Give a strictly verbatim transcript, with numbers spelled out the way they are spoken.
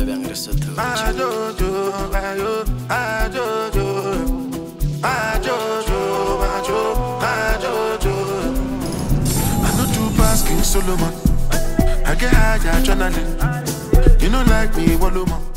abbiamo risotto. Ah Jojo, ah yo, ah Jojo, ah Jojo, ah Jojo, ah Jojo. I know two pass King Solomon. I get high, adrenaline. You know like me, Waluma.